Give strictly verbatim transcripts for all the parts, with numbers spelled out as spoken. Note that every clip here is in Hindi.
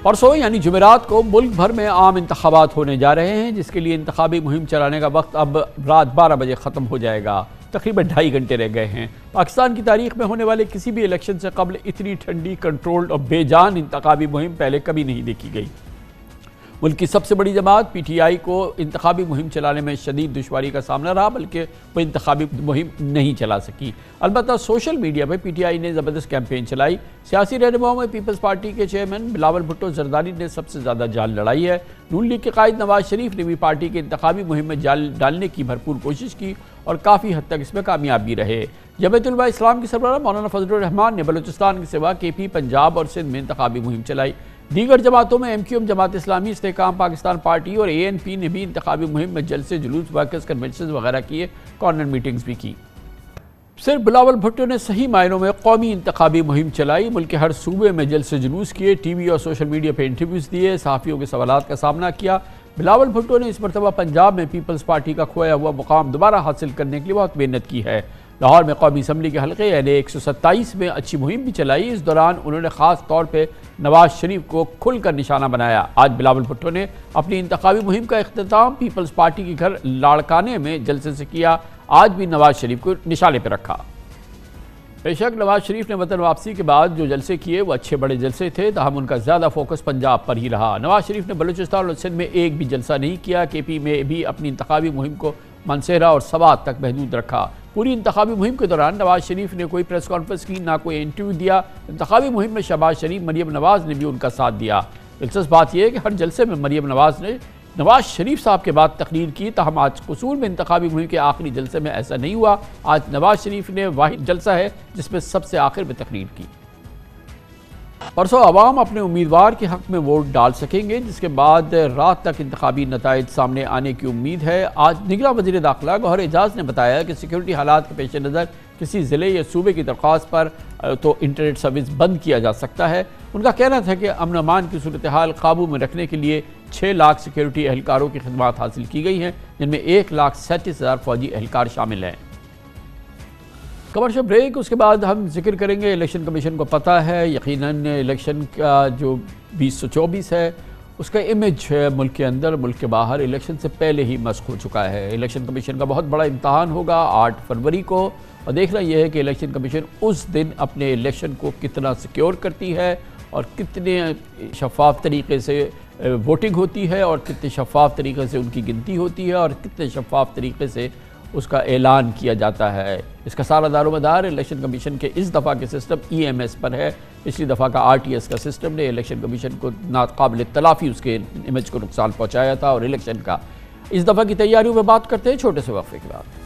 परसों यानी जुमेरात को मुल्क भर में आम इंतखाबात होने जा रहे हैं, जिसके लिए इंतखाबी मुहिम चलाने का वक्त अब रात बारह बजे ख़त्म हो जाएगा। तकरीबन ढाई घंटे रह गए हैं। पाकिस्तान की तारीख में होने वाले किसी भी इलेक्शन से कबल इतनी ठंडी, कंट्रोल्ड और बेजान इंतखाबी मुहिम पहले कभी नहीं देखी गई। मुल्क की सबसे बड़ी जमात पी टी आई को इंतखाबी मुहिम चलाने में शदीद दुश्वारी का सामना रहा, बल्कि वो इंतखाबी मुहिम नहीं चला सकी। अलबत्ता सोशल मीडिया पर पी टी आई ने ज़बरदस्त कैंपेन चलाई। सियासी रहनुमाओं में पीपल्स पार्टी के चेयरमैन बिलावल भुट्टो जरदारी ने सबसे ज़्यादा जान लड़ाई है। नून लीग के कायद नवाज शरीफ ने भी पार्टी के इंतखाबी मुहिम में जाल डालने की भरपूर कोशिश की और काफ़ी हद तक इसमें कामयाब भी रहे। जमीयत उलमा इस्लाम की सरबराह मौलाना फजलुर रहमान ने बलूचिस्तान के सिवा के पी, पंजाब और सिंध में इंतखाबी मुहिम चलाई। दीगर जमातों में M Q M, Jamaat Islami, Istehkam Pakistan party और ए एन पी ने भी इंतखाबी मुहिम में जलसे, जुलूस, वर्कर्स कन्वेंशन वगैरह किए, कॉर्नर मीटिंग्स भी की। सिर्फ बिलावल भुट्टो ने सही मायनों में कौमी इंतखाबी मुहिम चलाई। मुल्क के हर सूबे में जलसे जुलूस किए, टी वी और सोशल मीडिया पर इंटरव्यूज़ दिए, सहाफ़ियों के सवालात का सामना किया। बिलावल भुट्टो ने इस मरतबा पंजाब में पीपल्स पार्टी का खोया हुआ मुकाम दोबारा हासिल करने के लिए बहुत मेहनत की है। लाहौर में कौमी असम्बली के हल्के यानी एक सौ सत्ताईस में अच्छी मुहिम भी चलाई। इस दौरान उन्होंने ख़ास तौर पर नवाज शरीफ को खुलकर निशाना बनाया। आज बिलावल भुट्टो ने अपनी इंतखाबी मुहिम का इख्तिताम पीपल्स पार्टी के घर लाड़काने में जलसे से किया। आज भी नवाज शरीफ को निशाने पर रखा। बेशक नवाज शरीफ ने वतन वापसी के बाद जो जलसे किए वो अच्छे बड़े जलसे थे, ताहम उनका ज़्यादा फोकस पंजाब पर ही रहा। नवाज शरीफ ने बलूचिस्तान और सिंध में एक भी जलसा नहीं किया। के पी में भी अपनी इंतखाबी मुहिम को मनसेरा और सवात तक महदूद रखा। पूरी इंतखाबी मुहिम के दौरान नवाज शरीफ ने कोई प्रेस कॉन्फ्रेंस की, ना कोई इंटरव्यू दिया। इंतखाबी मुहिम में शहबाज शरीफ, मरियम नवाज ने भी उनका साथ दिया। दिलचस्प बात यह है कि हर जलसे में मरियम नवाज ने नवाज शरीफ साहब के बाद तकरीर की। तहम आज कसूर में इंतखाबी मुहिम के आखिरी जलसे में ऐसा नहीं हुआ। आज नवाज शरीफ ने वाहिद जलसा है जिसमें सबसे आखिर में तकरीर की। परसों अवाम अपने उम्मीदवार के हक में वोट डाल सकेंगे, जिसके बाद रात तक इंतखाबी नताइज सामने आने की उम्मीद है। आज निगरां वज़ीर दाखिला गौहर एजाज ने बताया कि सिक्योरिटी हालात के पेश नज़र किसी ज़िले या सूबे की दरख्वास्त पर तो इंटरनेट सर्विस बंद किया जा सकता है। उनका कहना था कि अमन अमान की सूरत हाल काबू में रखने के लिए छः लाख सिक्योरिटी एहलकारों की खिदमात हासिल की गई हैं, जिनमें एक लाख सैंतीस हज़ार फौजी एहलकार शामिल हैं। कमर्शियल ब्रेक, उसके बाद हम जिक्र करेंगे इलेक्शन कमीशन को पता है यकीनन इलेक्शन का जो बीस सौ चौबीस है उसका इमेज मुल्क के अंदर, मुल्क के बाहर इलेक्शन से पहले ही मस्क हो चुका है। इलेक्शन कमीशन का बहुत बड़ा इम्तहान होगा आठ फरवरी को, और देखना यह है कि इलेक्शन कमीशन उस दिन अपने इलेक्शन को कितना सिक्योर करती है और कितने शफाफ तरीके से वोटिंग होती है और कितने शफाफ तरीके से उनकी गिनती होती है और कितने शफाफ तरीके से उसका ऐलान किया जाता है। इसका सारा दारोमदार इलेक्शन कमीशन के इस दफ़ा के सिस्टम ई एम एस पर है। पिछली दफ़ा का आर टी एस का सिस्टम ने इलेक्शन कमीशन को नाकाबिल तलाफ़ी उसके इमेज को नुकसान पहुँचाया था। और इलेक्शन का इस दफ़ा की तैयारियों में बात करते हैं छोटे से वक्फे के बाद।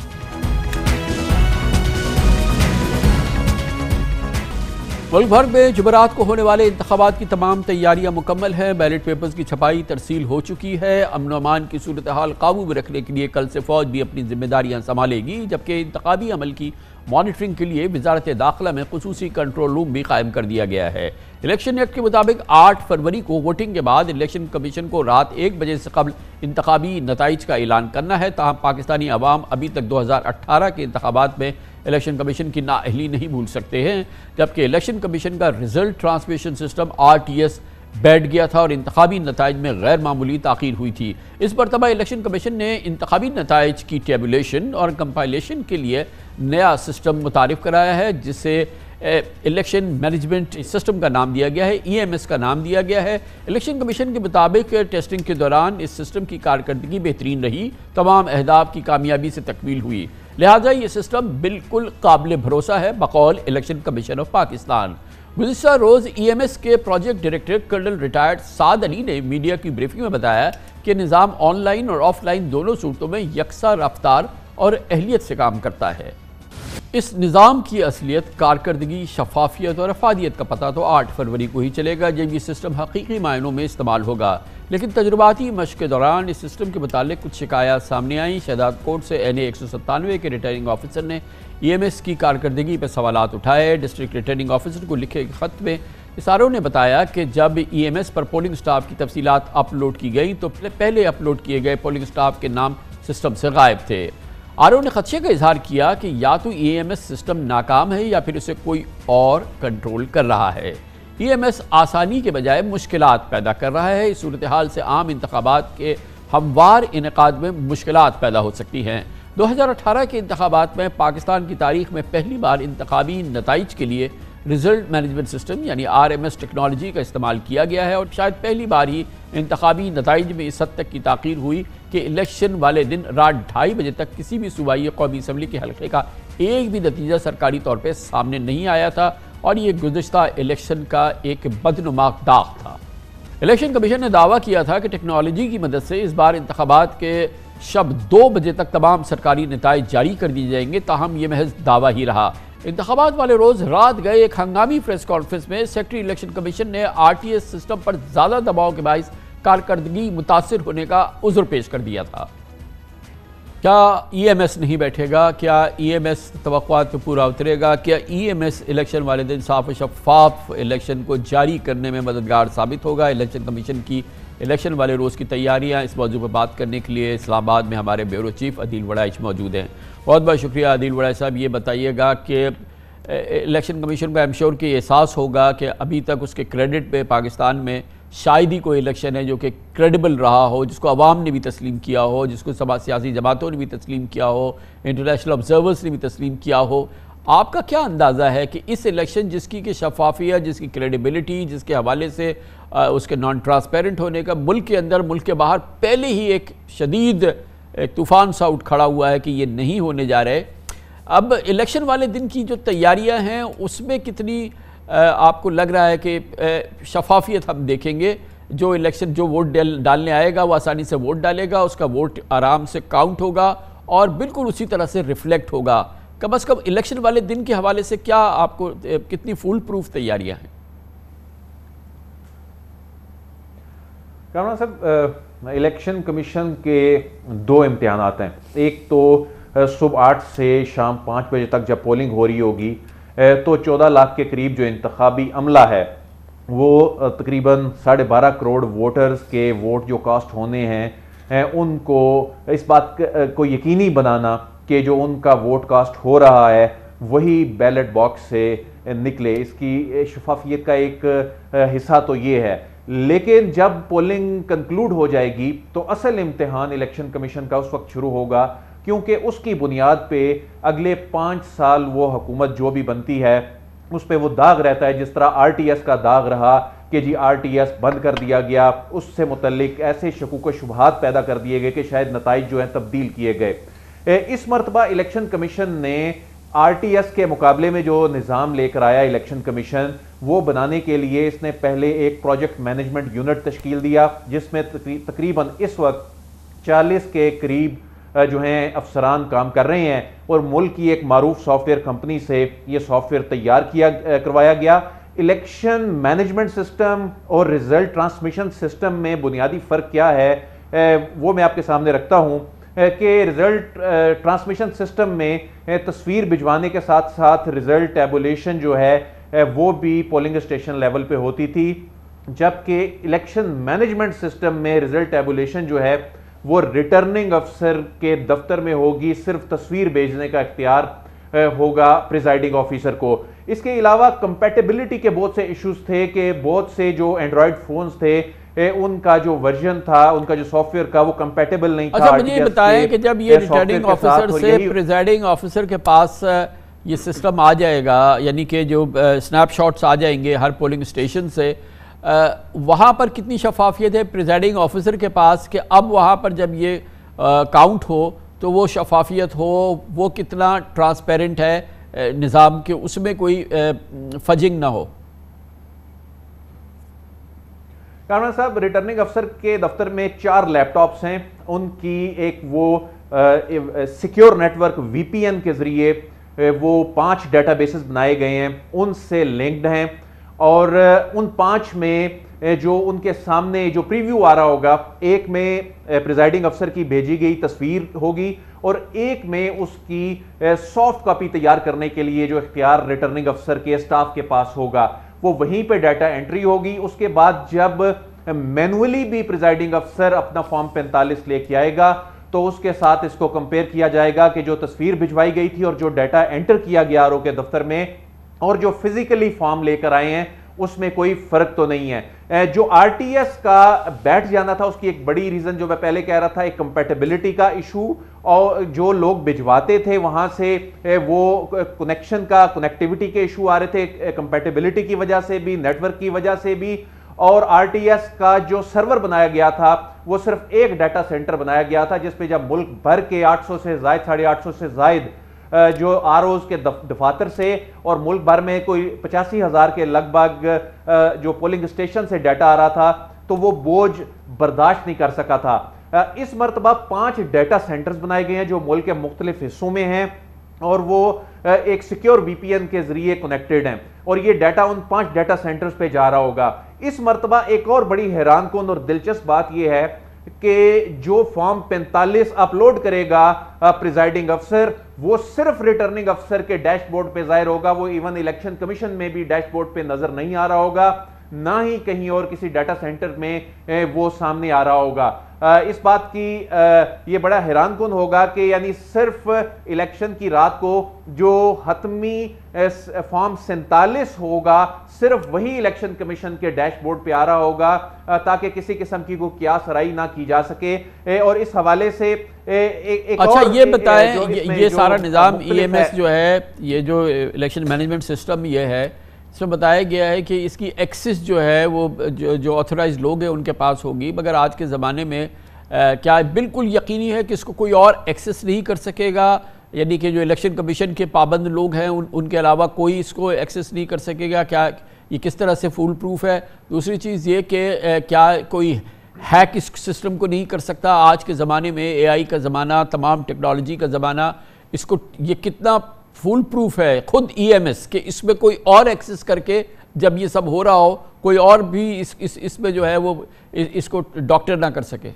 मुल्क भर में जुमेरात को होने वाले इंतखाबात की तमाम तैयारियां मुकम्मल हैं। बैलेट पेपर्स की छपाई तरसील हो चुकी है। अमन अमान की सूरत हाल काबू में रखने के लिए कल से फ़ौज भी अपनी जिम्मेदारियां संभालेगी, जबकि इंतखाबी अमल की मॉनिटरिंग के लिए वजारत दाखिला में खुसूसी कंट्रोल रूम भी कायम कर दिया गया है। इलेक्शन एक्ट के मुताबिक आठ फरवरी को वोटिंग के बाद इलेक्शन कमीशन को रात एक बजे से कबल इंतखाबी नताइज का ऐलान करना है। ताहम पाकिस्तानी अवाम अभी तक दो हज़ार अठारह के इंतखाबात में इलेक्शन कमीशन की नाअहली नहीं भूल सकते हैं, जबकि इलेक्शन कमीशन का result transmission system R T S बैठ गया था और इंतखाबी नताइज में गैर मामूली ताख़ीर हुई थी। इस मरतबा इलेक्शन कमीशन ने इंतखाबी नताइज की टेबुलेशन और कंपाइलेशन के लिए नया सिस्टम मुतारिफ कराया है, जिसे इलेक्शन मैनेजमेंट सिस्टम का नाम दिया गया है, ई एम एस का नाम दिया गया है। इलेक्शन कमीशन के मुताबिक टेस्टिंग के दौरान इस सिस्टम की कारकर्दगी बेहतरीन रही, तमाम अहदाफ की कामयाबी से तकमील हुई, लिहाजा ये सिस्टम बिल्कुल काबिल भरोसा है बकौल इलेक्शन कमीशन ऑफ पाकिस्तान। गुज़िश्ता रोज़ ई एम एस के project director colonel retired Saad Ali ने मीडिया की ब्रीफिंग में बताया कि निज़ाम ऑनलाइन और ऑफलाइन दोनों सूरतों में यकसा रफ्तार और अहलियत से काम करता है। इस निज़ाम की असलियत, कारकर्दगी, शफाफियत और अफादियत का पता तो आठ फरवरी को ही चलेगा जब ये सिस्टम हकीकी मायनों में इस्तेमाल होगा। लेकिन तजुर्बाती मशक़ के दौरान इस सिस्टम के मुतालिक कुछ शिकायत सामने आई। शहदाद कोर्ट से एन ए एक सौ सत्तानवे के रिटर्निंग ऑफिसर ने ई एम एस की कारकर्दगी पर सवालात उठाए। डिस्ट्रिक्ट रिटर्निंग ऑफिसर को लिखे खत में इसारों ने बताया कि जब ई एम एस पर पोलिंग स्टाफ की तफसीलात अपलोड की गई तो पहले अपलोड किए गए पोलिंग स्टाफ के नाम सिस्टम से गायब थे। आर ओ ने खदशे का इजहार किया कि या तो ई एम एस सिस्टम नाकाम है या फिर उसे कोई और कंट्रोल कर रहा है। ई एम एस आसानी के बजाय मुश्किलात पैदा कर रहा है। इस सूरत हाल से आम इंतखाबात के हमवार इनेकाद में मुश्किलात पैदा हो सकती हैं। दो हज़ार अठारह के इंतखाबात में पाकिस्तान की तारीख में पहली बार इंतखाबी नताइज के लिए रिजल्ट मैनेजमेंट सिस्टम यानी आर एम एस टेक्नोलॉजी का इस्तेमाल किया गया है और शायद पहली बार ही इंतखाबी नताइज में इस हद तक की ताख़ीर हुई कि इलेक्शन वाले दिन रात ढाई बजे तक किसी भी सूबाई कौमी असम्बली के हल्के का एक भी नतीजा सरकारी तौर पर सामने नहीं आया था और ये गुज़श्ता इलेक्शन का एक बदनुमा दाग था। इलेक्शन कमीशन ने दावा किया था कि टेक्नोलॉजी की मदद से इस बार इंतखाबात के शब दो बजे तक तमाम सरकारी नताइज जारी कर दिए जाएंगे, ताहम ये महज दावा ही रहा। इंतखाबात वाले रोज़ रात गए एक हंगामी प्रेस कॉन्फ्रेंस में सेक्रेटरी इलेक्शन कमीशन ने आर टी एस सिस्टम पर ज़्यादा दबाव के बाइस कारकर्दगी मुतासिर होने का उज़्र पेश कर दिया था। क्या ई एम एस नहीं बैठेगा? क्या ई एम एस तवक्कुआत पे पूरा उतरेगा? क्या ई एम एस इलेक्शन वाले दिन साफ शफाफ इलेक्शन को जारी करने में मददगार साबित होगा? इलेक्शन कमीशन की इलेक्शन वाले रोज़ की तैयारियां, इस मौजू पर बात करने के लिए इस्लामाबाद में हमारे ब्यूरो चीफ अदील वड़ाइच मौजूद हैं। बहुत बहुत शुक्रिया अदील वड़ाइच साहब। ये बताइएगा कि इलेक्शन कमीशन को आई एम श्योर कि एहसास होगा कि अभी तक उसके क्रेडिट पे पाकिस्तान में शायद ही कोई इलेक्शन है जो कि क्रेडिबल रहा हो, जिसको अवाम ने भी तस्लीम किया हो, जिसको सियासी जमातों ने भी तस्लीम किया हो, इंटरनेशनल ऑब्जर्वर्स ने भी तस्लीम किया हो। आपका क्या अंदाज़ा है कि इस इलेक्शन जिसकी कि शफाफियत, जिसकी क्रेडिबिलिटी, जिसके हवाले से आ, उसके नॉन ट्रांसपेरेंट होने का मुल्क के अंदर मुल्क के बाहर पहले ही एक शदीद एक तूफ़ान सा उठ खड़ा हुआ है कि ये नहीं होने जा रहे, अब इलेक्शन वाले दिन की जो तैयारियां हैं उसमें कितनी आ, आपको लग रहा है कि शफाफियत हम देखेंगे? जो इलेक्शन जो वोट डालने आएगा वो आसानी से वोट डालेगा, उसका वोट आराम से काउंट होगा और बिल्कुल उसी तरह से रिफ्लेक्ट होगा। कम अज़ कम इलेक्शन वाले दिन के हवाले से क्या आपको कितनी फुल प्रूफ तैयारियां हैं? कामरान साहब, इलेक्शन कमीशन के दो इम्तिहानात हैं। एक तो सुबह आठ से शाम पाँच बजे तक जब पोलिंग हो रही होगी तो चौदह लाख के करीब जो इंतखाबी अमला है वो तकरीबन साढ़े बारह करोड़ वोटर्स के वोट जो कास्ट होने हैं उनको इस बात को यकीनी बनाना कि जो उनका वोट कास्ट हो रहा है वही बैलेट बॉक्स से निकले, इसकी शफाफियत का एक हिस्सा तो ये है। लेकिन जब पोलिंग कंक्लूड हो जाएगी तो असल इम्तिहान इलेक्शन कमीशन का उस वक्त शुरू होगा, क्योंकि उसकी बुनियाद पे अगले पाँच साल वो हुकूमत जो भी बनती है उस पर वो दाग रहता है। जिस तरह आर टी एस का दाग रहा कि जी आर टी एस बंद कर दिया गया, उससे मुतल्लिक ऐसे शकूक शुबहात पैदा कर दिए गए कि शायद नताइज जो हैं तब्दील किए गए। इस मरतबा इलेक्शन कमीशन ने आर टी एस के मुकाबले में जो निज़ाम लेकर आया इलेक्शन कमीशन, वो बनाने के लिए इसने पहले एक प्रोजेक्ट मैनेजमेंट यूनिट तश्कील दिया जिसमें तकरीबन इस वक्त चालीस के करीब जो हैं अफसरान काम कर रहे हैं और मुल्क की एक मारूफ सॉफ्टवेयर कंपनी से ये सॉफ्टवेयर तैयार किया करवाया गया। इलेक्शन मैनेजमेंट सिस्टम और रिजल्ट ट्रांसमिशन सिस्टम में बुनियादी फ़र्क क्या है वो मैं आपके सामने रखता हूँ कि रिजल्ट ट्रांसमिशन सिस्टम में तस्वीर भिजवाने के साथ साथ रिजल्ट टैबुलेशन जो है वो भी पोलिंग स्टेशन लेवल पे होती थी, जबकि इलेक्शन मैनेजमेंट सिस्टम में रिजल्ट टैबुलेशन जो है वो रिटर्निंग अफसर के दफ्तर में होगी। सिर्फ तस्वीर भेजने का इख्तियार होगा प्रिजाइडिंग ऑफिसर को। इसके अलावा कंपैटिबिलिटी के बहुत से इश्यूज थे कि बहुत से जो एंड्रॉयड फोन्स थे उनका जो वर्जन था, उनका जो सॉफ्टवेयर का वो कंपैटिबल नहीं था। अच्छा, मुझे ये बताएं कि जब ये रिटर्निंग ऑफिसर से प्रिजाइडिंग ऑफिसर के पास ये सिस्टम आ जाएगा, यानी कि जो स्नैपशॉट्स आ जाएंगे हर पोलिंग स्टेशन से, वहाँ पर कितनी शफाफियत है प्रिजाइडिंग ऑफिसर के पास कि अब वहाँ पर जब ये काउंट हो तो वो शफाफियत हो, वो कितना ट्रांसपेरेंट है निज़ाम के, उसमें कोई फजिंग ना हो? कामरान साहब, रिटर्निंग अफसर के दफ्तर में चार लैपटॉप्स हैं, उनकी एक वो secure network V P N के जरिए वो पांच डेटाबेसेस बनाए गए हैं, उनसे लिंक्ड हैं और उन पांच में जो उनके सामने जो प्रीव्यू आ रहा होगा, एक में प्रिजाइडिंग अफसर की भेजी गई तस्वीर होगी और एक में उसकी सॉफ्ट कॉपी तैयार करने के लिए जो इख्तियार रिटर्निंग अफसर के स्टाफ के पास होगा वो वहीं पे डाटा एंट्री होगी। उसके बाद जब मैनुअली भी प्रिजाइडिंग अफसर अपना फॉर्म पैंतालीस लेके आएगा तो उसके साथ इसको कंपेयर किया जाएगा कि जो तस्वीर भिजवाई गई थी और जो डाटा एंटर किया गया आर ओ के दफ्तर में और जो फिजिकली फॉर्म लेकर आए हैं उसमें कोई फर्क तो नहीं है। जो आरटीएस का बैठ जाना था उसकी एक बड़ी रीजन जो मैं पहले कह रहा था, एक कंपैटिबिलिटी का इशू, और जो लोग भिजवाते थे वहां से वो कनेक्शन का कनेक्टिविटी के इशू आ रहे थे, कंपैटिबिलिटी की वजह से भी, नेटवर्क की वजह से भी। और आरटीएस का जो सर्वर बनाया गया था वो सिर्फ एक डाटा सेंटर बनाया गया था जिसपे जब मुल्क भर के आठ सौ से जायद साढ़े आठ सौ से जायद जो आरओज के दफातर से और मुल्क भर में कोई पचासी हजार के लगभग जो पोलिंग स्टेशन से डाटा आ रहा था, तो वो बोझ बर्दाश्त नहीं कर सका था। इस मरतबा पांच डाटा सेंटर्स बनाए गए हैं जो मुल्क के मुख्तलिफ हिस्सों में हैं और वो एक सिक्योर वीपीएन के जरिए कनेक्टेड हैं और ये डाटा उन पांच डाटा सेंटर्स पे जा रहा होगा। इस मरतबा एक और बड़ी हैरानकुन और दिलचस्प बात यह है कि जो फॉर्म पैंतालीस अपलोड करेगा प्रिजाइडिंग अफसर, वो सिर्फ रिटर्निंग अफसर के डैशबोर्ड पे जाहिर होगा। वो इवन इलेक्शन कमीशन में भी डैशबोर्ड पे नजर नहीं आ रहा होगा, ना ही कहीं और किसी डाटा सेंटर में वो सामने आ रहा होगा। इस बात की ये बड़ा हैरानकुन होगा कि यानी सिर्फ इलेक्शन की रात को जो हतमी फॉर्म सैंतालीस होगा सिर्फ वही इलेक्शन कमीशन के डैशबोर्ड पे आ रहा होगा ताकि किसी किस्म की कोई कियास राई ना की जा सके। और इस हवाले से एक, एक अच्छा और, ये बताएं, ये, ये जो सारा निज़ाम ईएमएस है, जो है, ये जो इलेक्शन मैनेजमेंट सिस्टम ये है, इसमें बताया गया है कि इसकी एक्सेस जो है वो जो, जो ऑथराइज लोग हैं उनके पास होगी, मगर आज के ज़माने में आ, क्या बिल्कुल यकीनी है कि इसको कोई और एक्सेस नहीं कर सकेगा? यानी कि जो इलेक्शन कमीशन के पाबंद लोग हैं उन, उनके अलावा कोई इसको एक्सेस नहीं कर सकेगा? क्या ये किस तरह से फुल प्रूफ है? दूसरी चीज़ ये कि क्या कोई हैक इस सिस्टम को नहीं कर सकता? आज के ज़माने में एआई का ज़माना, तमाम टेक्नोलॉजी का ज़माना, इसको ये कितना फुल प्रूफ है खुद ईएमएस कि इसमें कोई और एक्सेस करके जब ये सब हो रहा हो कोई और भी इस इस इसमें जो है वो इस, इसको डॉक्टर ना कर सके?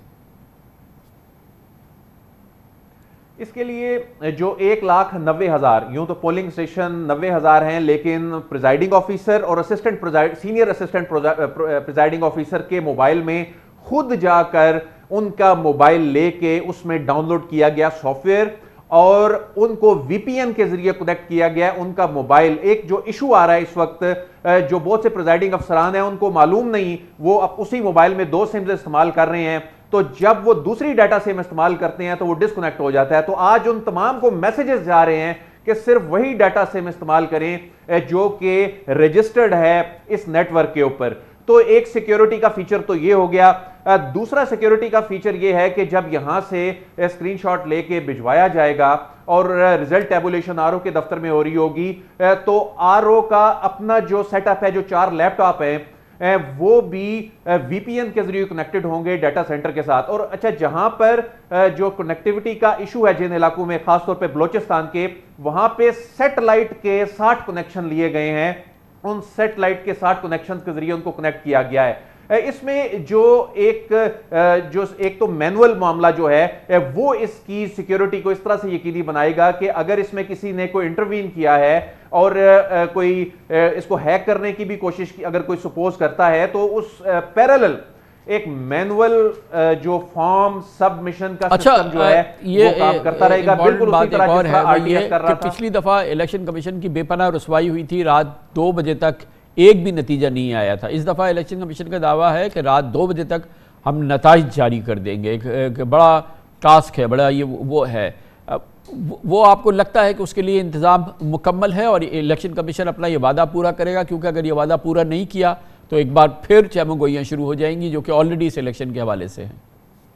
इसके लिए जो एक लाख नब्बे हजार यूं तो पोलिंग स्टेशन नब्बे हजार हैं, लेकिन प्रिजाइडिंग ऑफिसर और assistant preside senior assistant presiding officer के मोबाइल में खुद जाकर उनका मोबाइल लेके उसमें डाउनलोड किया गया सॉफ्टवेयर और उनको वीपीएन के जरिए कनेक्ट किया गया उनका मोबाइल। एक जो इशू आ रहा है इस वक्त, जो बहुत से प्रिजाइडिंग अफसरान हैं उनको मालूम नहीं, वो अब उसी मोबाइल में दो सिम्स इस्तेमाल कर रहे हैं, तो जब वो दूसरी डाटा सिम इस्तेमाल करते हैं तो वो डिस्कनेक्ट हो जाता है। तो आज उन तमाम को मैसेजेस जा रहे हैं कि सिर्फ वही डाटा सिम इस्तेमाल करें जो कि रजिस्टर्ड है इस नेटवर्क के ऊपर। तो एक सिक्योरिटी का फीचर तो ये हो गया। दूसरा सिक्योरिटी का फीचर ये है कि जब यहां से स्क्रीनशॉट लेके भिजवाया जाएगा और रिजल्ट टैबुलेशन आरओ के दफ्तर में हो रही होगी, तो आरओ का अपना जो सेटअप है, जो चार लैपटॉप है, वो भी वीपीएन के जरिए कनेक्टेड होंगे डाटा सेंटर के साथ। और अच्छा, जहां पर जो कनेक्टिविटी का इशू है जिन इलाकों में, खासतौर पे बलोचिस्तान के, वहां पे सैटेलाइट के साठ कनेक्शन लिए गए हैं। उन सैटेलाइट के साठ कनेक्शन के जरिए उनको कनेक्ट किया गया है। इसमें जो एक जो एक तो मैनुअल मामला जो है वो इसकी सिक्योरिटी को इस तरह से यकीनी बनाएगा कि अगर इसमें किसी ने कोई इंटरवीन किया है और कोई इसको हैक करने की भी कोशिश की, अगर कोई सपोज करता है, तो उस पैरेलल एक मैनुअल जो फॉर्म सबमिशन का अच्छा, सिस्टम जो है ये वो काम करता रहेगा, बिल्कुल उसी तरह जिस तरह आरटीएस कर रहा था। पिछली दफा इलेक्शन कमीशन की बेपनाह रुसवाई हुई थी, रात दो बजे तक एक भी नतीजा नहीं आया था। इस दफा इलेक्शन कमीशन का दावा है कि रात दो बजे तक हम नताइज जारी कर देंगे। एक, एक बड़ा टास्क है, बड़ा ये वो है। वो आपको लगता है कि उसके लिए इंतजाम मुकम्मल है और इलेक्शन कमीशन अपना ये वादा पूरा करेगा? क्योंकि अगर ये वादा पूरा नहीं किया तो एक बार फिर चमगोइयां शुरू हो जाएंगी, जो कि ऑलरेडी इस इलेक्शन के हवाले से हैं।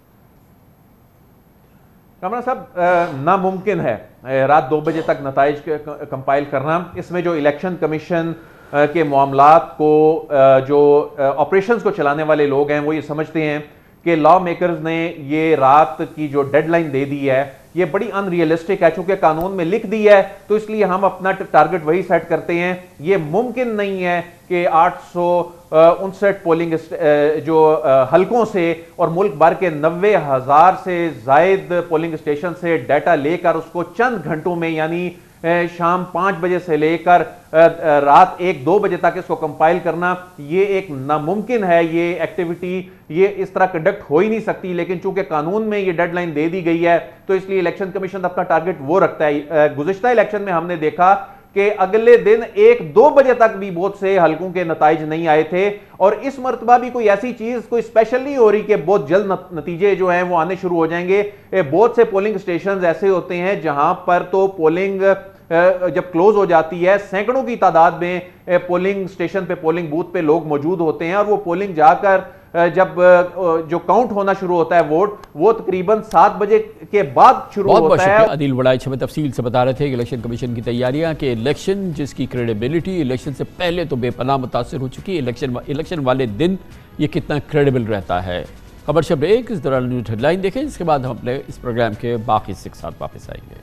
कामरान साहब, नामुमकिन है रात दो बजे तक नताइज कंपाइल करना। इसमें जो इलेक्शन कमीशन के मामलात को, जो ऑपरेशंस को चलाने वाले लोग हैं, वो ये समझते हैं कि लॉ मेकर्स ने ये रात की जो डेडलाइन दे दी है ये बड़ी अनरियलिस्टिक है। चूंकि कानून में लिख दी है तो इसलिए हम अपना टारगेट वही सेट करते हैं। ये मुमकिन नहीं है कि आठ सौ उनसठ पोलिंग जो हलकों से और मुल्क भर के नब्बे हजार से जायद पोलिंग स्टेशन से डाटा लेकर उसको चंद घंटों में, यानी शाम पांच बजे से लेकर रात एक दो बजे तक इसको कंपाइल करना, ये एक नामुमकिन है। ये एक्टिविटी ये इस तरह कंडक्ट हो ही नहीं सकती। लेकिन चूंकि कानून में ये डेडलाइन दे दी गई है तो इसलिए इलेक्शन कमीशन अपना टारगेट वो रखता है। गुज़िश्ता इलेक्शन में हमने देखा कि अगले दिन एक दो बजे तक भी बहुत से हलकों के नताइज नहीं आए थे। और इस मरतबा भी कोई ऐसी चीज कोई स्पेशल नहीं हो रही कि बहुत जल्द नतीजे जो हैं वो आने शुरू हो जाएंगे। बहुत से पोलिंग स्टेशन ऐसे होते हैं जहां पर तो पोलिंग जब क्लोज हो जाती है सैकड़ों की तादाद में पोलिंग स्टेशन पे पोलिंग बूथ पे लोग मौजूद होते हैं और वो पोलिंग जाकर जब जो काउंट होना शुरू होता है वोट वो तकरीबन सात बजे के बाद शुरू बहुत होता है। अदिल वड़ाइच हमें तफसील से बता रहे थे कि इलेक्शन कमीशन की तैयारियां कि इलेक्शन जिसकी क्रेडिबिलिटी इलेक्शन से पहले तो बेपनाह मुतासर हो चुकी है, इलेक्शन इलेक्शन वाले दिन ये कितना क्रेडिबल रहता है। खबर शब ब्रेक, इस दौरान न्यूज हेडलाइन देखें, इसके बाद हम अपने इस प्रोग्राम के बाकी हिस्से के साथ वापस आएंगे।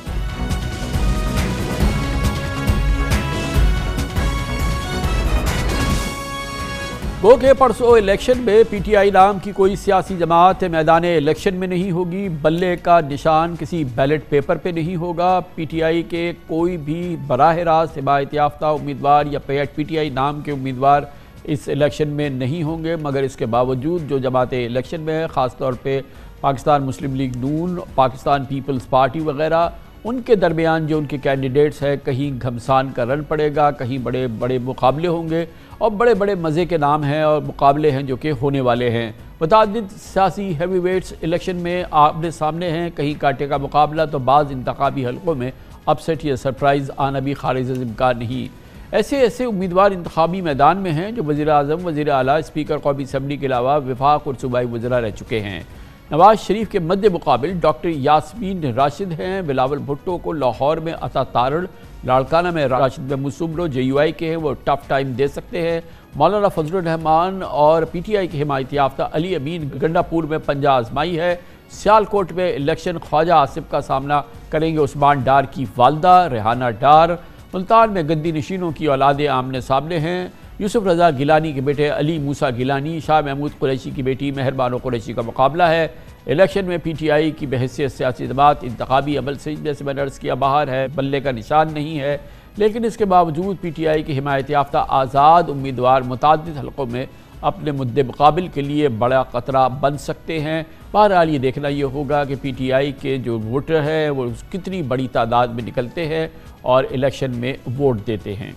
गो के परसों इलेक्शन में पीटीआई नाम की कोई सियासी जमात मैदान इलेक्शन में नहीं होगी, बल्ले का निशान किसी बैलेट पेपर पे नहीं होगा। पीटीआई के कोई भी बराह रास्त हिमायत याफ्ता उम्मीदवार या पीटीआई नाम के उम्मीदवार इस इलेक्शन में नहीं होंगे, मगर इसके बावजूद जो जमातें इलेक्शन में है, ख़ास तौर पे Pakistan Muslim league Noon, Pakistan people's party वगैरह, उनके दरमियान जो उनके कैंडिडेट्स हैं कहीं घमसान का रन पड़ेगा, कहीं बड़े बड़े मुकाबले होंगे और बड़े बड़े मज़े के नाम हैं और मुकाबले हैं जो कि होने वाले हैं। मुतादिद सियासी हैवी वेट्स इलेक्शन में आमने सामने हैं, कहीं कांटे का मुकाबला तो बाज़ इंतखाबी हलकों में अपसेट या सरप्राइज़ आना भी खारिज इम्कान नहीं। ऐसे ऐसे उम्मीदवार इंतखाबी मैदान में हैं जो वज़ीर आज़म, वज़ीर आला, स्पीकर कौमी असम्बली के अलावा वफाक और सूबाई वज़रा रह चुके हैं। नवाज शरीफ के मद्दे मुकाबिल डॉक्टर यास्मीन राशिद हैं, बिलावल भुट्टो को लाहौर में अता तारड़, लाड़काना में Rashid Mahmood Soomro J U I के हैं, वो टफ टाइम दे सकते हैं। मौलाना फजलुर रहमान और पी टी आई के हिमायती याफ्ता अली अमीन गंडापुर में पंजा आजमाई है। सियालकोट में इलेक्शन ख्वाजा आसिफ का सामना करेंगे उस्मान डार की वालदा रेहाना डार। मुल्तान में गद्दी नशीनों की औलादें आमने सामने हैं। यूसुफ रज़ा गिलानी के बेटे अली मूसा गिलानी, शाह महमूद कुरैशी की बेटी मेहरबानो कुरैशी का मुकाबला है। इलेक्शन में पीटीआई की बहैसियत सियासी जमात इंतखाबी अमल से जैसे मैंने अर्ज़ किया बाहर है, बल्ले का निशान नहीं है, लेकिन इसके बावजूद पीटीआई की हिमायत याफ्ता आज़ाद उम्मीदवार मुतादिद हलकों में अपने मुद्दे मुकाबिल के लिए बड़ा ख़तरा बन सकते हैं। बहरहाल ये देखना ये होगा कि पीटीआई के जो वोटर हैं वो कितनी बड़ी तादाद में निकलते हैं और इलेक्शन में वोट देते हैं।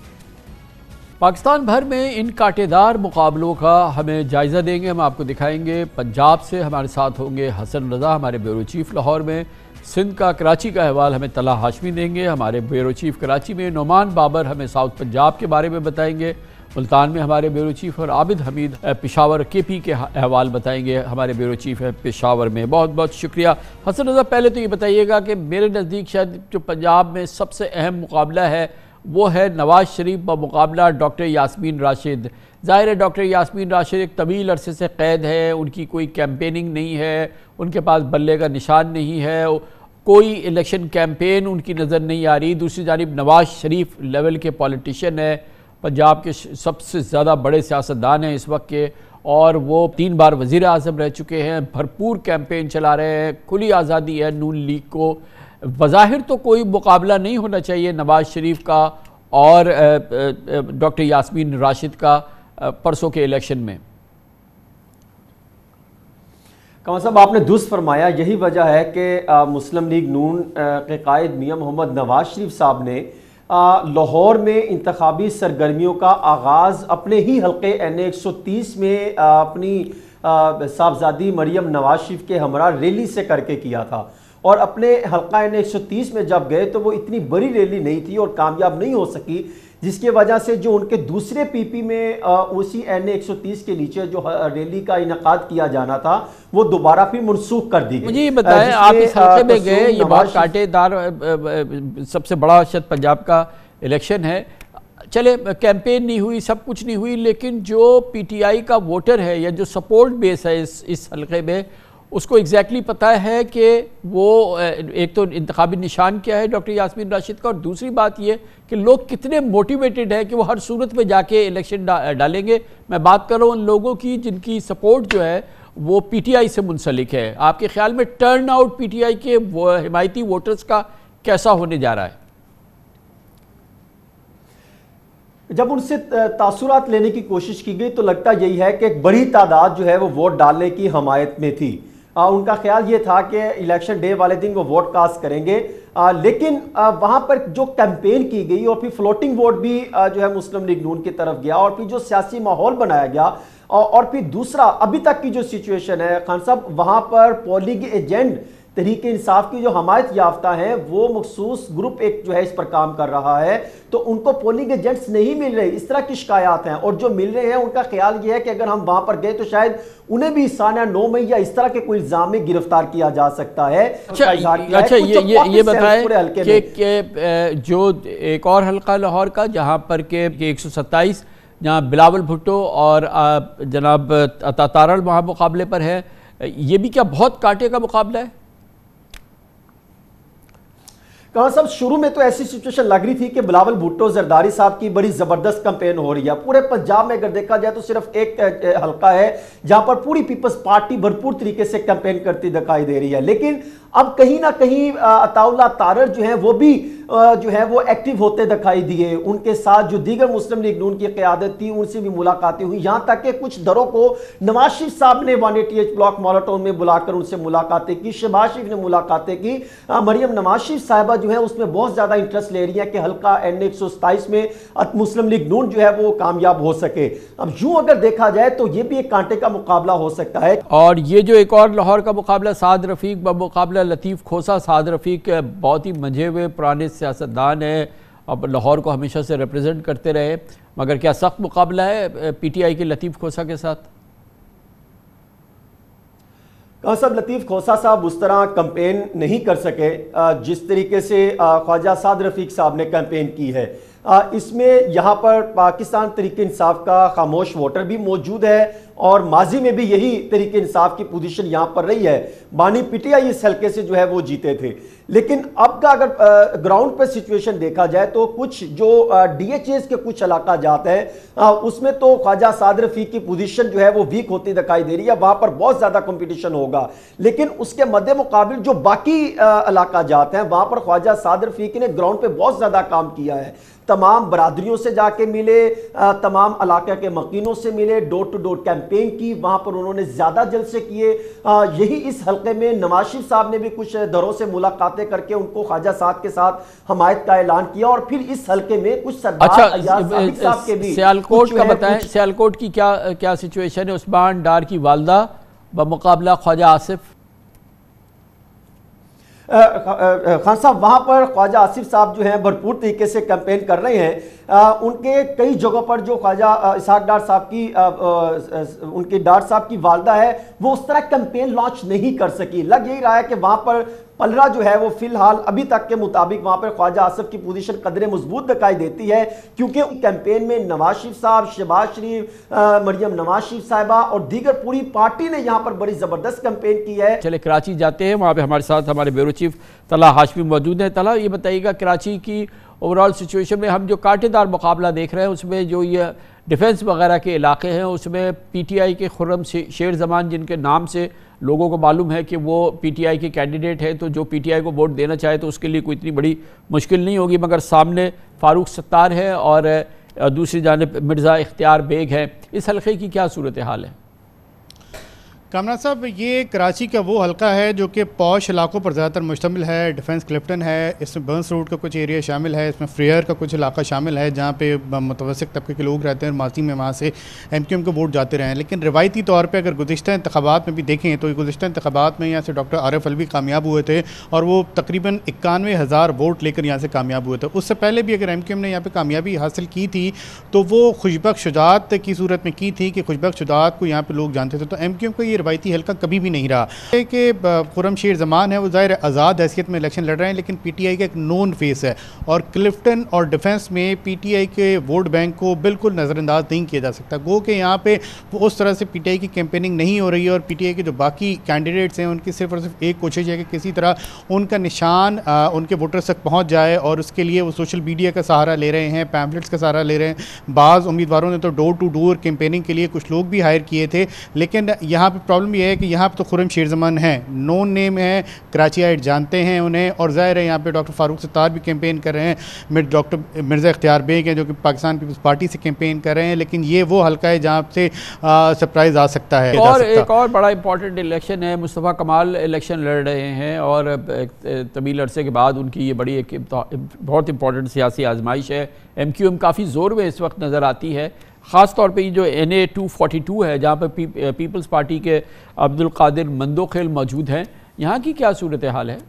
पाकिस्तान भर में इन कांटेदार मुकाबलों का हमें जायज़ा देंगे, हम आपको दिखाएंगे। पंजाब से हमारे साथ होंगे हसन रज़ा, हमारे ब्यूरो चीफ लाहौर में। सिंध का कराची का अहवाल हमें तला हाशमी देंगे, हमारे ब्यूरो चीफ कराची में। नोमान बाबर हमें साउथ पंजाब के बारे में बताएंगे। मुल्तान में हमारे ब्यूरो चीफ और आबिद हमीद पेशावर के पी के अहवाल बताएंगे, हमारे ब्यूरो चीफ है पेशावर में। बहुत बहुत शुक्रिया। हसन रज़ा, पहले तो ये बताइएगा कि मेरे नज़दीक शायद जो पंजाब में सबसे अहम मुकाबला है वो है नवाज शरीफ व मुकाबला डॉक्टर यास्मीन राशिद। ज़ाहिर है डॉक्टर यास्मीन राशिद एक तवील अरसे से क़ैद है, उनकी कोई कैंपेनिंग नहीं है, उनके पास बल्ले का निशान नहीं है, कोई इलेक्शन कैंपेन उनकी नज़र नहीं आ रही। दूसरी जानिब नवाज शरीफ लेवल के पॉलिटिशियन है, पंजाब के सबसे ज़्यादा बड़े सियासतदान हैं इस वक्त के, और वो तीन बार वज़ीर आज़म रह चुके हैं, भरपूर कैंपेन चला रहे हैं, खुली आज़ादी है नून लीग को। बज़ाहिर तो कोई मुकाबला नहीं होना चाहिए नवाज शरीफ का और डॉक्टर यास्मीन राशिद का परसों के इलेक्शन में। कमर साहब, आपने दुरुस्त फरमाया, यही वजह है कि मुस्लिम लीग नून के कायद मियां मोहम्मद नवाज शरीफ साहब ने लाहौर में इंतखाबी सरगर्मियों का आगाज़ अपने ही हल्के एन ए एक सौ तीस में आ, अपनी साहबजादी मरियम नवाज शरीफ के हमरा रैली से करके किया था। और अपने हल्का एन एक सौ तीस में जब गए तो वो इतनी बड़ी रैली नहीं थी और कामयाब नहीं हो सकी, जिसकी वजह से जो उनके दूसरे पीपी में आ, उसी एन एक सौ तीस के नीचे जो रैली का इनेकाद किया जाना था वो दोबारा फिर मनसूख कर दी गई। मुझे ये बताएं, आप इस हल्के में गए, ये बहुत कांटेदार सबसे बड़ा शायद पंजाब का इलेक्शन है, चले कैंपेन नहीं हुई, सब कुछ नहीं हुई, लेकिन जो पीटीआई का वोटर है या जो सपोर्ट बेस है इस इस हल्के में, उसको एग्जैक्टली exactly पता है कि वो एक तो इंतखाबी निशान क्या है डॉक्टर यास्मीन राशिद का, और दूसरी बात ये कि लोग कितने मोटिवेटेड है कि वो हर सूरत में जाके इलेक्शन डा, डालेंगे। मैं बात कर रहा हूँ उन लोगों की जिनकी सपोर्ट जो है वो पीटीआई से मुंसलिक है। आपके ख्याल में टर्न आउट पीटीआई के वो हिमायती वोटर्स का कैसा होने जा रहा है? जब उनसे तासुरात लेने की कोशिश की गई तो लगता यही है कि एक बड़ी तादाद जो है वो वोट डालने की हमायत में थी। आ, उनका ख्याल ये था कि इलेक्शन डे वाले दिन वो वोट कास्ट करेंगे। आ, लेकिन आ, वहां पर जो कैंपेन की गई और फिर फ्लोटिंग वोट भी आ, जो है मुस्लिम लीग नून की तरफ गया और फिर जो सियासी माहौल बनाया गया और, और फिर दूसरा अभी तक की जो सिचुएशन है खान साहब, वहां पर पोलिंग एजेंट तहरीक इंसाफ की जो हमायत याफ्ता है वो मखसूस ग्रुप एक जो है इस पर काम कर रहा है, तो उनको पोलिंग एजेंट्स नहीं मिल रहे, इस तरह की शिकायत हैं। और जो मिल रहे हैं उनका ख्याल ये है कि अगर हम वहां पर गए तो शायद उन्हें भी साना नौ मई या इस तरह के कोई इल्जाम में गिरफ्तार किया जा सकता है। अच्छा, अच्छा ये ये ये बताएं कि जो एक और हल्का लाहौर का जहां पर के एक सौ सत्ताईस जहाँ बिलावल भुट्टो और जनाब अतातारल वहाँ मुकाबले पर है, ये भी क्या बहुत कांटे का मुकाबला है? कहा साहब, शुरू में तो ऐसी सिचुएशन लग रही थी कि बिलावल भुट्टो जरदारी साहब की बड़ी जबरदस्त कैंपेन हो रही है। पूरे पंजाब में अगर देखा जाए तो सिर्फ एक हल्का है जहां पर पूरी पीपल्स पार्टी भरपूर तरीके से कैंपेन करती दिखाई दे रही है, लेकिन अब कहीं ना कहीं अताउल्लाह तारर जो है वो भी जो है वो एक्टिव होते दिखाई दिए। उनके साथ जो दीगर मुस्लिम लीग नून की क़यादत थी उनसे भी मुलाकातें हुई, यहां तक कि कुछ दरों को नवाज शरीफ साहब ने one eighty H block model town में बुलाकर उनसे मुलाकातें की, शहबाज शरीफ ने मुलाकातें की। मरियम नवाज शरीफ साहिबा जो है उसमें बहुत ज्यादा इंटरेस्ट ले रही है कि हल्का एन एक सौ सताईस में मुस्लिम लीग नून जो है वो कामयाब हो सके। अब यूं अगर देखा जाए तो ये भी एक कांटे का मुकाबला हो सकता है। और ये जो एक और लाहौर का मुकाबला साद रफीक मुकाबला लतीफ़ खोसा, साद रफीक बहुत ही मंझे हुए पुराने सियासतदान है, अब लाहौर को हमेशा से रिप्रेजेंट करते रहे, मगर क्या सख्त मुकाबला है पीटीआई के लतीफ़ खोसा के साथ? कहा साहब, लतीफ़ खोसा साहब उस तरह कैंपेन नहीं कर सके जिस तरीके से ख्वाजा साद रफीक साहब ने कैंपेन की है। इसमें यहाँ पर पाकिस्तान तहरीक इंसाफ का खामोश वोटर भी मौजूद है और माजी में भी यही तहरीक इंसाफ की पोजीशन यहाँ पर रही है। बानी पीटीआई इस हल्के से जो है वो जीते थे, लेकिन अब का अगर ग्राउंड पर सिचुएशन देखा जाए तो कुछ जो डीएचएस के कुछ इलाका जाते हैं उसमें तो ख्वाजा साद रफीक की पोजीशन जो है वो वीक होती दिखाई दे रही है, वहां पर बहुत ज्यादा कंपटीशन होगा। लेकिन उसके मद्दे मुकाबिल जो बाकी इलाका जाते हैं वहां पर ख्वाजा साद रफीक ने ग्राउंड पे बहुत ज्यादा काम किया है, तमाम बरादरियों से जाके मिले, तमाम इलाके के मकीनों से मिले, डोर टू डोर कैंपेन की, वहां पर उन्होंने ज्यादा जलसे किए। यही इस हल्के में नवाज शरीफ साहब ने भी कुछ दरों से मुलाकातें करके उनको ख्वाजा साद के साथ हमायत का ऐलान किया और फिर इस हल्के में कुछ सरदार अच्छा, साहब के भी सियालकोट का बताएं, सियालकोट की क्या क्या सिचुएशन है? उस्मान डार की वालदा बमुकाबला ख्वाजा आसिफ। खान साहब, वहां पर ख्वाजा आसिफ साहब जो हैं भरपूर तरीके से कैंपेन कर रहे हैं। आ, उनके कई जगहों पर जो ख्वाजा इसहाक डार साहब की आ, आ, उनके डार साहब की वालदा है वो उस तरह कैंपेन लॉन्च नहीं कर सकी। लग यही रहा है कि वहां पर पलरा जो है वो फिलहाल अभी तक के मुताबिक वहां पर ख्वाजा आसिफ की पोजीशन कदरे मजबूत दिखाई देती है, क्योंकि कैंपेन में नवाज शरीफ साहब, शहबाज शरीफ, मरियम नवाज शरीफ साहिबा और दीगर पूरी पार्टी ने यहां पर बड़ी जबरदस्त कैंपेन की है। चले कराची जाते हैं, वहां पे हमारे साथ हमारे ब्यूरो चीफ तला हाशमी मौजूद हैं। तला, ये बताइएगा कराची की ओवरऑल सिचुएशन में हम जो कांटेदार मुकाबला देख रहे हैं उसमें जो ये डिफेंस वगैरह के इलाके हैं उसमें पीटीआई के खुर्रम शेर जमान, जिनके नाम से लोगों को मालूम है कि वो पीटीआई के कैंडिडेट हैं, तो जो पीटीआई को वोट देना चाहे तो उसके लिए कोई इतनी बड़ी मुश्किल नहीं होगी, मगर सामने फारूक सत्तार है और दूसरी जानिब मिर्ज़ा इख्तियार बेग है। इस हल्के की क्या सूरत हाल है? कामरान साहब, ये कराची का वो हल्का है जो कि पॉश इलाकों पर ज़्यादातर मुश्तमिल है। डिफेंस क्लिफ्टन है, इसमें बर्न्स रोड का कुछ एरिया शामिल है, इसमें फ्रेयर का कुछ इलाका शामिल है जहाँ पे मुतवस्सित तबके के लोग रहते हैं। माजी में वहाँ से एम क्यू एम को वोट जाते रहे हैं, लेकिन रिवायती तौर पर अगर गुज़िश्ता इंतखाबात में भी देखें तो गुज़िश्ता इंतखाबात में यहाँ से डॉक्टर आरिफ अलवी कामयाब हुए थे और वो तकरीबन इक्यानवे हज़ार वोट लेकर यहाँ से कामयाब हुए थे। उससे पहले भी अगर एम क्यू एम ने यहाँ पर कामयाबी हासिल की थी तो वो खुशबख्श शुजात की सूरत में की थी कि खुशबख्श शुजात को यहाँ पर लोग जानते थे। तो एम क्यू एम को ये रिवायती हल्का कभी भी नहीं रहा है कि खुर्रम शेर जमान है वो ज़ाहिर आज़ाद हैसियत में इलेक्शन लड़ रहे हैं, लेकिन पीटीआई का एक नोन फेस है और क्लिफ्टन और डिफेंस में पीटीआई के वोट बैंक को बिल्कुल नज़रअंदाज नहीं किया जा सकता। गो कि यहाँ पे उस तरह से पीटीआई की कैंपेनिंग नहीं हो रही है और पीटीआई के जो बाकी कैंडिडेट्स हैं उनकी सिर्फ और सिर्फ एक कोशिश है कि किसी तरह उनका निशान आ, उनके वोटर्स तक पहुँच जाए और उसके लिए वो सोशल मीडिया का सहारा ले रहे हैं, पैम्फलेट्स का सहारा ले रहे हैं। बाज़ उम्मीदवारों ने तो डोर टू डोर कैंपेनिंग के लिए कुछ लोग भी हायर किए थे, लेकिन यहाँ पर प्रॉब्लम ये है कि यहाँ पर तो खुर्रम शेरज़मान हैं, नोन नेम है, कराचीआइट जानते हैं उन्हें, और ज़ाहिर है यहाँ पे डॉक्टर फारूक सत्तार भी कैंपेन कर रहे हैं, डॉक्टर मिर्ज़ा इख्तियार बेग हैं जो कि पाकिस्तान पीपल्स पार्टी से कैंपेन कर रहे हैं, लेकिन ये वो हल्का है जहाँ से सरप्राइज़ आ सकता है। और एक और बड़ा इंपॉर्टेंट इलेक्शन है, मुस्तफ़ा कमाल इलेक्शन लड़ रहे हैं और तवील अरसे के बाद उनकी ये बड़ी एक बहुत इंपॉर्टेंट सियासी आजमाइश है। एम क्यू एम काफ़ी ज़ोर में इस वक्त नज़र आती है, ख़ास तौर पे ये जो N A two forty two है जहाँ पर पी, पीपल्स पार्टी के अब्दुल कादिर मंदोखेल मौजूद हैं, यहाँ की क्या सूरत हाल है?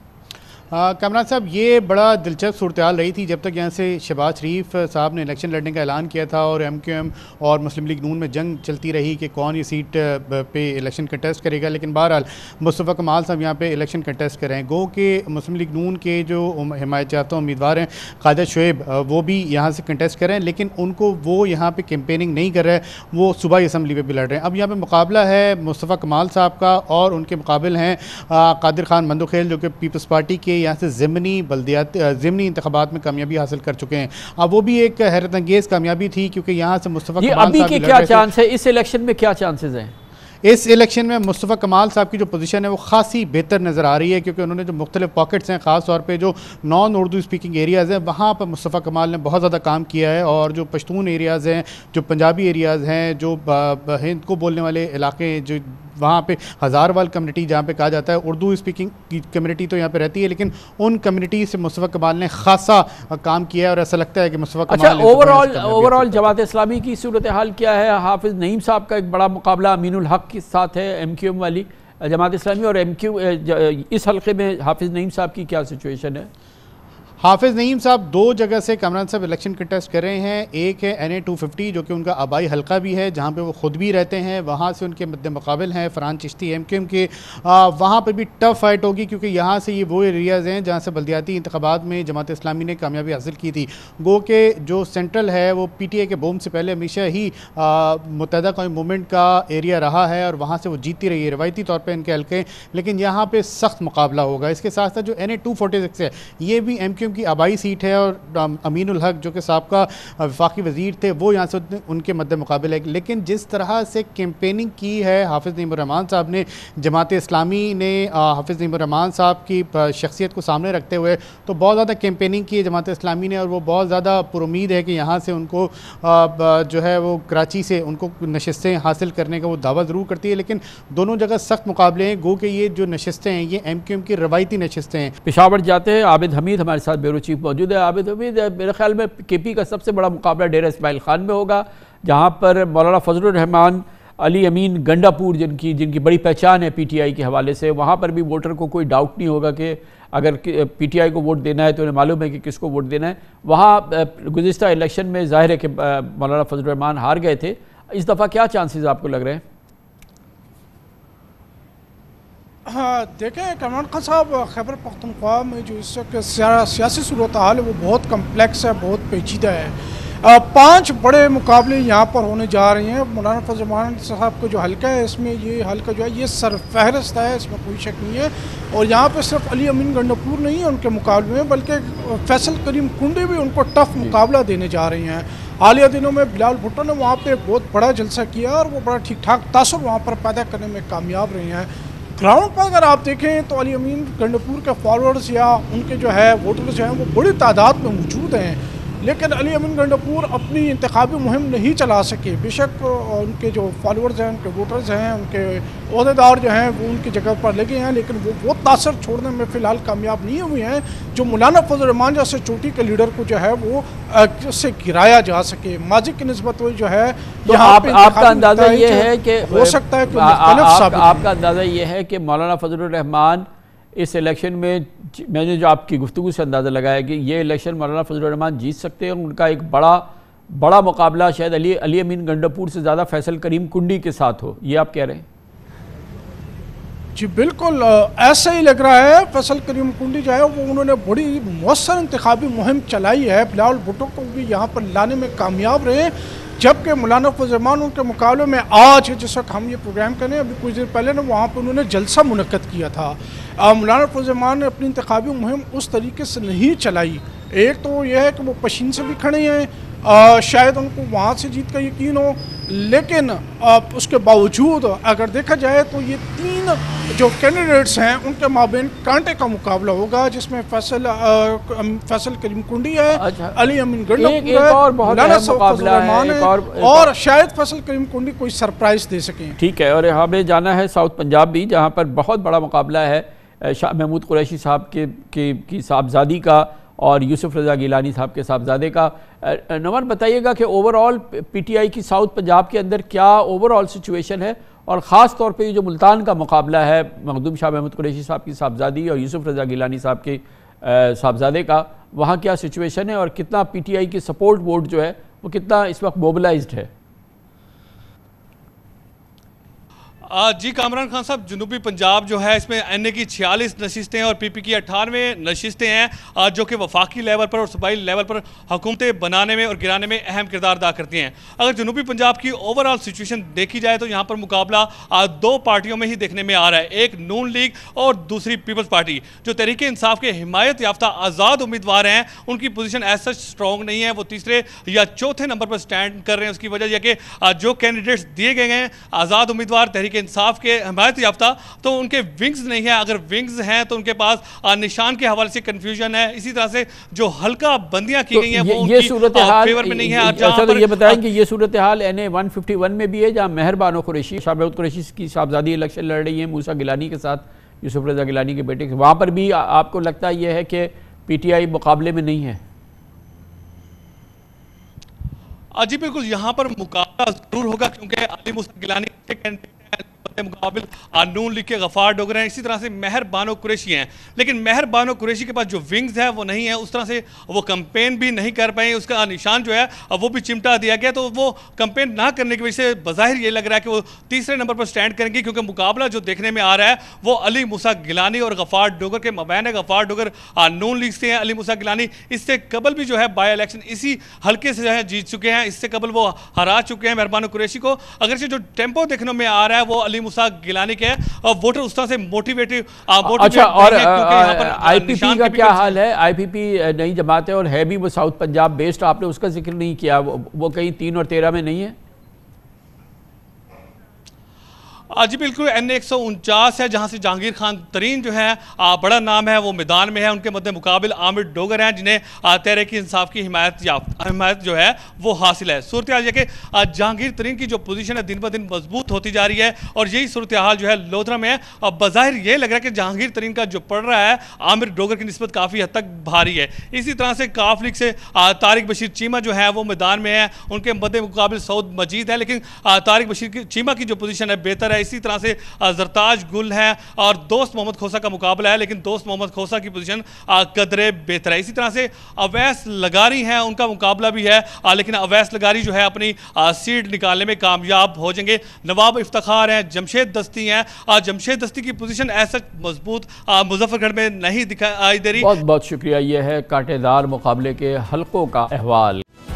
कामरान साहब, ये बड़ा दिलचस्प सूरत हाल रही थी जब तक यहाँ से शहबाज शरीफ साहब ने इलेक्शन लड़ने का ऐलान किया था और एम क्यू एम और मुस्लिम लीग नून में जंग चलती रही कि कौन ये सीट पे इलेक्शन कंटेस्ट करेगा। लेकिन बहरहाल मुस्तफ़ा कमाल साहब यहाँ पे इलेक्शन कंटेस्ट कर रहे हैं। गो के मुस्लिम लीग नून के जो हिमायत याफ्ता उम्मीदवार हैं ख्वाजा शुएब, वो भी यहाँ से कंटेस्ट कर रहे हैं, लेकिन उनको वो यहाँ पर कैंपेनिंग नहीं कर रहे हैं, वो सूबाई असम्बली पर भी लड़ रहे हैं। अब यहाँ पर मुकाबला है मुस्तफ़ा कमाल साहब का और उनके मुकाबिल हैं कादिर खान मंदोखेल जो कि पीपल्स पार्टी के यहाँ से ज़िमनी बल्दियात ज़िमनी इंतखाबात में कामयाबी हासिल कर चुके हैं। अब वो भी एक हैरत अंगेज़ कामयाबी थी क्योंकि यहाँ से मुस्तफ़ा कमाल अभी के क्या चांस है, इस इलेक्शन में क्या चांसेस हैं? इस इलेक्शन में मुस्तफ़ा कमाल साहब की जो पोजीशन है वो खासी बेहतर नज़र आ रही है क्योंकि उन्होंने जो मुख्तलिफ पॉकेट्स हैं, ख़ास तौर पे जो नॉन उर्दू स्पीकिंग एरियाज़ हैं वहाँ पर मुस्तफ़ा कमाल ने बहुत ज़्यादा काम किया है, और जो पश्तून एरियाज़ हैं, जो पंजाबी एरियाज़ हैं, जो हिंद को बोलने वाले इलाके, जो वहाँ पे हज़ारवाल कम्युनिटी जहाँ पे कहा जाता है उर्दू स्पीकिंग की कम्युनिटी तो यहाँ पे रहती है, लेकिन उन कम्युनिटी से मुस्तफ़ा कमाल ने खासा काम किया है और ऐसा लगता है कि मुस्तफ़ा कमाल। अच्छा, ओवरऑल ओवरऑल जमात इस्लामी की सूरत हाल क्या है? हाफिज़ नईम साहब का एक बड़ा मुकाबला अमीनुल हक के साथ है, एम क्यू एम वाली जमात इस्लामी, और एम क्यू इस हल्के में हाफिज़ नईम साहब की क्या सिचुएशन है? हाफिज़ नईम साहब दो जगह से कामरान साहब इलेक्शन कंटेस्ट कर रहे हैं। एक है एन ए टू फिफ्टी जो कि उनका आबाई हल्का भी है जहाँ पे वो ख़ुद भी रहते हैं, वहाँ से उनके मद्दे मुकाबिल हैं Farhan Chishti M Q M के। वहाँ पर भी टफ फाइट होगी क्योंकि यहाँ से ये वो एरियाज़ हैं जहाँ से बल्दियाती इंतखाबात में जमात इस्लामी ने कामयाबी हासिल की थी। गो के जो सेंट्रल है वो पी टी आई के बोम से पहले हमेशा ही मुत्तहदा कौमी मूवमेंट का एरिया रहा है और वहाँ से वो जीतती रही है रवायती तौर पर इनके हल्के, लेकिन यहाँ पर सख्त मुकाबला होगा। इसके साथ साथ जो N A two forty six है ये भी एम क्यू की आबाई सीट है और अमीनुल हक जो कि साबका वफाकी वजीर थे वो यहाँ से उनके मद्दे मुकाबले है। लेकिन जिस तरह से कैंपेनिंग की है हाफिज़ नईम रहमान साहब ने, जमात इस्लामी ने हाफिज़ नईम रहमान साहब की शख्सियत को सामने रखते हुए तो बहुत ज़्यादा कैंपेनिंग की है जमात इस्लामी ने, और वो बहुत ज़्यादा पुरुमीद है कि यहाँ से उनको जो है वो कराची से उनको नशस्तें हासिल करने का वो दावा ज़रूर करती है, लेकिन दोनों जगह सख्त मुकाबले हैं। गो के ये जो नशस्तें हैं ये एम क्यू एम की रवायती नशस्तें हैं। पेशावर जाते हैं, आबिद हमीद हमारे साथ ब्यूरो चीफ मौजूद है। आबिद हमीद, मेरे ख्याल में के पी का सबसे बड़ा मुकाबला डेरा इस्माइल खान में होगा जहाँ पर मौलाना फजलुर रहमान, अली अमीन गंडापुर जिनकी जिनकी बड़ी पहचान है पी टी आई के हवाले से, वहाँ पर भी वोटर को कोई डाउट नहीं होगा कि अगर पी टी आई को वोट देना है तो उन्हें मालूम है कि किसको वोट देना है। वहाँ गुज़िश्ता इलेक्शन में जाहिर है कि मौलाना फजलुर रहमान हार गए थे, इस दफ़ा क्या चांसेस आपको लग रहे हैं? हाँ देखें कमरान खान साहब, खैबर पख्तूनख्वा में जो इस वक्त सियासी सूरत हाल है वो बहुत कम्प्लेक्स है, बहुत पेचीदा है। पांच बड़े मुकाबले यहाँ पर होने जा रहे हैं। मौलाना फजल रहमान साहब का जो हल्का है इसमें ये हल्का जो है ये सरफहरिस्त है, इसमें कोई शक नहीं है। और यहाँ पे सिर्फ अली अमीन गंडापुर नहीं है उनके मुकाबले में, बल्कि फैसल करीम कुंडी भी उनको टफ मुकाबला देने जा रही हैं। हालिया दिनों में बिलाल भुट्टो ने वहाँ पर बहुत बड़ा जलसा किया और वो बड़ा ठीक ठाक तासुर वहाँ पर पैदा करने में कामयाब रहे हैं। ग्राउंड पर अगर आप देखें तो अली अमीन गंडापुर के फॉलोअर्स या उनके जो है वोटर्स जो हैं वो बड़ी तादाद में मौजूद हैं, लेकिन अली अमीन गंडापुर अपनी इंतखाबी मुहिम नहीं चला सके। बेशक उनके जो फॉलोअर्स हैं, उनके वोटर्स हैं, उनके अहदेदार जो हैं वो उनकी जगह पर लगे हैं, लेकिन वो वो तासर छोड़ने में फ़िलहाल कामयाब नहीं हुए हैं जो मौलाना फजल रहमान जैसे चोटी के लीडर को जो है वो उससे गिराया जा सके। माजी की निस्बत जो है तो आप, आपका अंदाज़ा ये है कि हो सकता है कि आपका अंदाज़ा ये है कि मौलाना फजल रहमान इस इलेक्शन में, मैंने जो आपकी गुफ्तगू से अंदाज़ा लगाया कि ये इलेक्शन मौलाना फजल रहमान जीत सकते हैं, उनका एक बड़ा बड़ा मुकाबला शायद अली अली अमीन गंडापुर से ज़्यादा फैसल करीम कुंडी के साथ हो, ये आप कह रहे हैं? जी बिल्कुल ऐसा ही लग रहा है। फैसल करीम कुंडी जो है वो उन्होंने बड़ी मौसर इंतखाबी मुहिम चलाई है, बिलाल भुट्टो को भी यहाँ पर लाने में कामयाब रहे, जबकि मौलाना फजल रहमान उनके मुकाबले में आज जिस वक्त हम ये प्रोग्राम करें अभी कुछ देर पहले ना वहाँ पर उन्होंने जलसा मुनक्कद किया था। मौलाना फजल रहमान ने अपनी इंतखाबी मुहिम उस तरीके से नहीं चलाई। एक तो यह है कि वो पशीन से भी खड़े हैं, आ, शायद उनको वहाँ से जीत का यकीन हो, लेकिन अब उसके बावजूद अगर देखा जाए तो ये तीन जो कैंडिडेट्स हैं उनके माबेन कांटे का मुकाबला होगा, जिसमें फैसल फैसल करीम कुंडी है, अच्छा। अली अमीन गंडा एक, एक और बहुत अहम मुकाबला है, एक और, एक और और शायद फैसल करीम कुंडी कोई सरप्राइज दे सकें। ठीक है, और हमें जाना है साउथ पंजाब भी, जहाँ पर बहुत बड़ा मुकाबला है शाह महमूद कुरैशी साहब के, के की साहबजादी का और यूसुफ रज़ा गिलानी साहब के साहबजादे का। नमन बताइएगा कि ओवरऑल पीटीआई की साउथ पंजाब के अंदर क्या ओवरऑल सिचुएशन है, और ख़ास तौर पे जो मुल्तान का मुकाबला है मखदूम शाह महमूद कुरैशी साहब की साहबजादी और यूसुफ रज़ा गिलानी साहब के साहबजादे का, वहाँ क्या सिचुएशन है और कितना पीटीआई की सपोर्ट वोट जो है वो कितना इस वक्त मोबिलाइज्ड है? जी कामरान खान साहब, जनूबी पंजाब जो है इसमें एन ए की छियालीस नशिस्तें और पी पी की अट्ठानवे नशिस्तें हैं जो कि वफाकी लेवल पर और सूबाई लेवल पर हुकूमतें बनाने में और गिराने में अहम किरदार अदा करती हैं। अगर जनूबी पंजाब की ओवरऑल सिचुएशन देखी जाए तो यहाँ पर मुकाबला दो पार्टियों में ही देखने में आ रहा है, एक नून लीग और दूसरी पीपल्स पार्टी। जो तहरीक इंसाफ के हिमायत याफ्ता आज़ाद उम्मीदवार हैं उनकी पोजीशन एज सच स्ट्रॉन्ग नहीं है, वो तीसरे या चौथे नंबर पर स्टैंड कर रहे हैं। उसकी वजह यह कि जो कैंडिडेट्स दिए गए हैं आज़ाद उम्मीदवार तहरीक इंसाफ के हिमायत याफ्ता, तो उनके विंग्स नहीं है, अगर विंग्स हैं तो उनके पास निशान के हवाले से कंफ्यूजन है। इसी तरह से जो हल्का बंदियां की तो गई हैं ये, वो ये सूरत हाल फेवर में नहीं है। अच्छा, तो ये बताएं कि ये सूरत हाल N A one fifty one में भी है, जहाँ मेहर बानो कुरैशी शाह महमूद कुरैशी की साहबजादी इलेक्शन लड़ रही है मूसा गिलानी के साथ, यूसुफ रज़ा गिलानी के बेटे के, वहाँ पर भी आपको लगता है ये है कि पीटीआई मुकाबले में नहीं है? जी बिल्कुल, यहाँ पर मुकाबला जरूर होगा क्योंकि अली मूसा गिलानी मुकाबिल नून लीग के गफार डोगर हैं, इसी तरह से मेहर बानो कुरैशी हैं। लेकिन मेहर बानो कुरैशी के पास जो विंग्स है वो नहीं है, उस तरह से वो कंपेन भी नहीं कर पाए, उसका निशान जो है वो भी चिमटा दिया गया, तो वो कंपेन ना करने की वजह से बज़ाहिर ये लग रहा है कि वो तीसरे नंबर पर स्टैंड करेंगे, क्योंकि मुकाबला जो देखने में आ रहा है वो अली मूसा गिलानी और गफार डोगर के मबैन है। गफार डोगर नून लीग से हैं, अली मूसा गिलानी इससे कबल भी जो है बाई इलेक्शन इसी हल्के से जो है जीत चुके हैं, इससे कबल वो हरा चुके हैं मेहर बानो कुरैशी को। अगर जो टेम्पो देखने में आ रहा है वो अली मूसा गिलानी के और वोटर उस तरह से मोटिवेटिव। अच्छा, और आईपीपी का क्या हाल है? आईपीपी नई जमात है और है भी वो साउथ पंजाब बेस्ड, आपने उसका जिक्र नहीं किया, वो, वो कहीं तीन और तेरह में नहीं है? जी बिल्कुल, एन एक सौ उनचास है जहाँ से जहांगीर खान तरीन जो है आ, बड़ा नाम है वो मैदान में है, उनके मद्दे मुकाबिल आमिर डोगर हैं जिन्हें तहरीक इंसाफ की हिमायत हिमायत जो है वो हासिल है। सूरत हाल यह कि जहांगीर तरीन की जो पोजीशन है दिन ब दिन मजबूत होती जा रही है और यही सूरत हाल जो है लोधरा में है। अब बज़ाहिर ये लग रहा है कि जहांगीर तरीन का जो पड़ रहा है आमिर डोगर की निस्बत काफ़ी हद तक भारी है। इसी तरह से काफ लीग से तारिक बशीर चीमा जो है वो मैदान में है, उनके मद्दे मुकाबिल सऊद मजीद है, लेकिन तारिक बशीर चीमा की जो पोजीशन है बेहतर है। इसी तरह से जरताज गुल है और दोस्त मोहम्मद खोसा का मुकाबला है, लेकिन दोस्त मोहम्मद खोसा की पोजीशन कदरे बेहतर है। इसी तरह से अवैस लगारी हैं, उनका मुकाबला भी है, लेकिन अवैस लगारी जो है अपनी सीट निकालने में कामयाब हो जाएंगे। नवाब इफ्तिखार हैं, जमशेद दस्ती हैं, जमशेद दस्ती की पोजीशन ऐसा मजबूत मुजफ्फरगढ़ में नहीं दिखाई दे रही। बहुत बहुत शुक्रिया। यह है कांटेदार मुकाबले के हलकों का अहवाल।